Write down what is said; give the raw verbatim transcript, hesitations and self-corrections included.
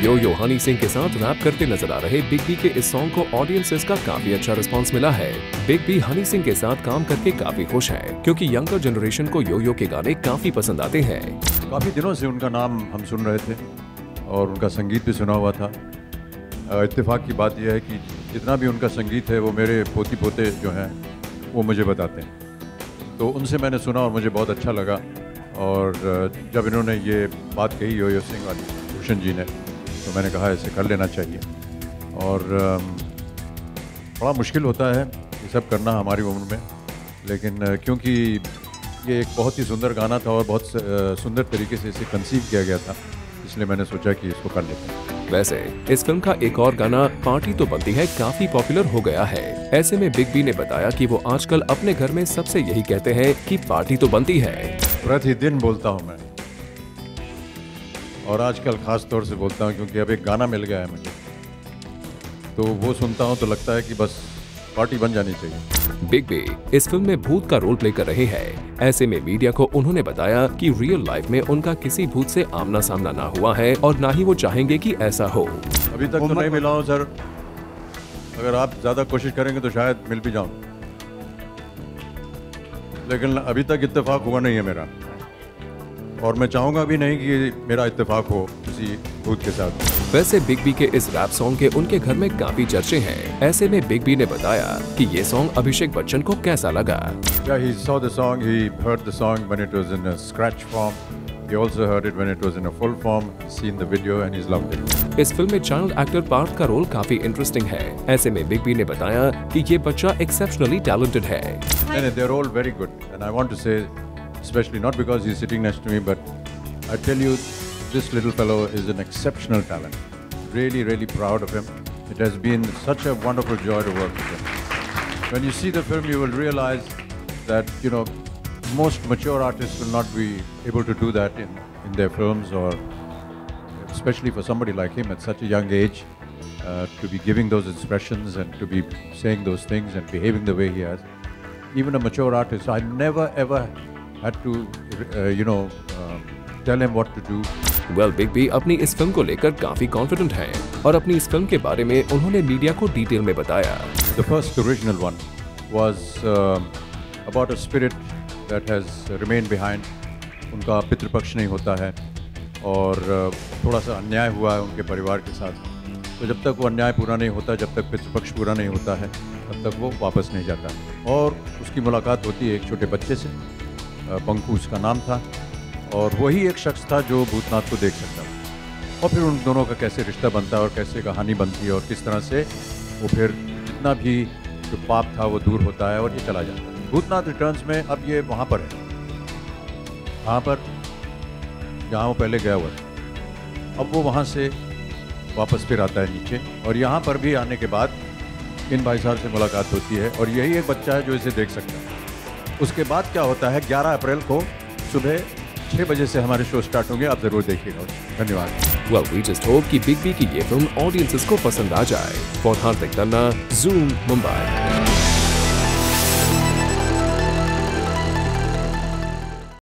यो यो हनी सिंह के साथ रैप करते नजर आ रहे बिग बी के इस सॉन्ग को ऑडियंसेस का काफी अच्छा रिस्पांस मिला है। बिग बी हनी सिंह के साथ काम करके काफी खुश है, क्योंकि यंगर जनरेशन को यो यो के गाने काफी पसंद आते हैं। काफी दिनों से उनका नाम हम सुन रहे थे और उनका संगीत भी सुना हुआ था। इत्तेफाक की बात यह है कि जितना भी उनका संगीत है वो मेरे पोती पोते जो हैं वो मुझे बताते हैं, तो उनसे मैंने सुना और मुझे बहुत अच्छा लगा। और जब इन्होंने ये बात कही यो यो सिंह वाली भूषण जी ने, तो मैंने कहा इसे कर लेना चाहिए। और बड़ा मुश्किल होता है ये सब करना हमारी उम्र में, लेकिन क्योंकि ये एक बहुत ही सुंदर गाना था और बहुत सुंदर तरीके से इसे कंसीव किया गया था, इसलिए मैंने सोचा कि इसको कर लेते हैं। वैसे इस फिल्म का एक और गाना पार्टी तो बनती है काफी पॉपुलर हो गया है। ऐसे में बिग बी ने बताया कि वो आजकल अपने घर में सबसे यही कहते हैं कि पार्टी तो बनती है। प्रतिदिन बोलता हूँ मैं, और आजकल खास तौर से बोलता हूँ क्योंकि अब एक गाना मिल गया है मुझे, तो वो सुनता हूँ तो लगता है कि बस पार्टी बन जानी चाहिए। बिग बी इस फिल्म में भूत का रोल प्ले कर रहे हैं। ऐसे में मीडिया को उन्होंने बताया कि रियल लाइफ में उनका किसी भूत से आमना सामना ना हुआ है और ना ही वो चाहेंगे कि ऐसा हो। अभी तक तो नहीं मिला हूँ सर, अगर आप ज्यादा कोशिश करेंगे तो शायद मिल भी जाऊँ, लेकिन अभी तक इत्तेफाक हुआ नहीं है मेरा, और मैं चाहूंगा भी नहीं कि मेरा इत्तेफाक हो किसी भूत के साथ। वैसे बिग बी के इस रैप सॉन्ग के उनके घर में काफी चर्चे हैं। ऐसे में बिग बी ने बताया कि ये सॉन्ग अभिषेक बच्चन को कैसा लगा। Yeah, he saw the song, he heard the song when it was in a scratch form. He also heard it when it was in a full form, seen the video and he's loved it. इस फिल्म में child actor Parth का role काफी interesting है। ऐसे में big B ने बताया कि ये बच्चा एक्सेप्शनली टैलेंटेड है। And they're all very good, and I want to say, especially not because he's sitting next to me, but I tell you, this little fellow is an exceptional talent. Really, really proud of him. It has been such a wonderful joy to work with him. When you see the film, you will realize that, you know, most mature artists will not be able to do that in, in their films, or especially for somebody like him at such a young age, uh, to be giving those expressions and to be saying those things and behaving the way he has. Even a mature artist, I never ever had to, uh, you know, uh, tell him what to do. Well big B अपनी इस film को लेकर काफी confident हैं और अपनी इस film के बारे में उन्होंने मीडिया को डिटेल में बताया। The first original one was uh, about a spirit that has remained behind. उनका पितृपक्ष नहीं होता है और uh, थोड़ा सा अन्याय हुआ है उनके परिवार के साथ, तो जब तक वो अन्याय पूरा नहीं होता, जब तक पितृपक्ष पूरा नहीं होता है, तब तक वो वापस नहीं जाता। और उसकी मुलाकात होती है एक छोटे बच्चे से, पंकु उसका नाम था, और वही एक शख्स था जो भूतनाथ को देख सकता था। और फिर उन दोनों का कैसे रिश्ता बनता है और कैसे कहानी बनती है और किस तरह से वो फिर जितना भी जो पाप था वो दूर होता है और ये चला जाता है। भूतनाथ रिटर्न्स में अब ये वहाँ पर है, वहाँ पर जहाँ वो पहले गया हुआ था, अब वो वहाँ से वापस फिर आता है नीचे, और यहाँ पर भी आने के बाद इन भाई साहब से मुलाकात होती है और यही एक बच्चा है जो इसे देख सकता है। उसके बाद क्या होता है, ग्यारह अप्रैल को सुबह छह बजे से हमारे शो स्टार्ट होंगे, आप जरूर देखिएगा। धन्यवाद। वेल वी जस्ट होप कि बिग बी की ये फिल्म ऑडियंसेस को पसंद आ जाए। For Hardik Tanna, zoom Mumbai.